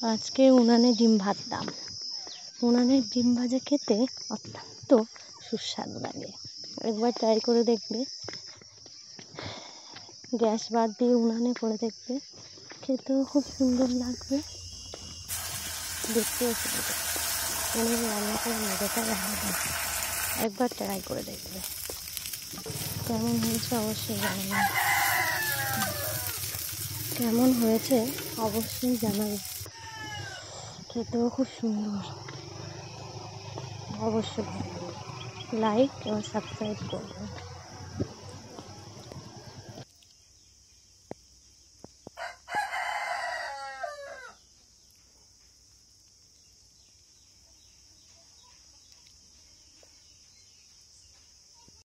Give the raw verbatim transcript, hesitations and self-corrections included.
আজকে উনানে ডিম ভাজলাম। উনানের ডিম ভাজা খেতে অত্যন্ত সুস্বাদু লাগে, একবার ট্রাই করে দেখবে। গ্যাস বাদ দিয়ে উনানে করে দেখবে, খেতেও খুব সুন্দর লাগবে, দেখতেও সুন্দর। উনানে রান্না করে মজাটা আলাদা, একবার ট্রাই করে দেখবে। কেমন হয়েছে অবশ্যই জানাবেন, কেমন হয়েছে অবশ্যই জানাবেন। খেতেও খুব সুন্দর। অবশ্যই লাইক এবং সাবস্ক্রাইব করবেন।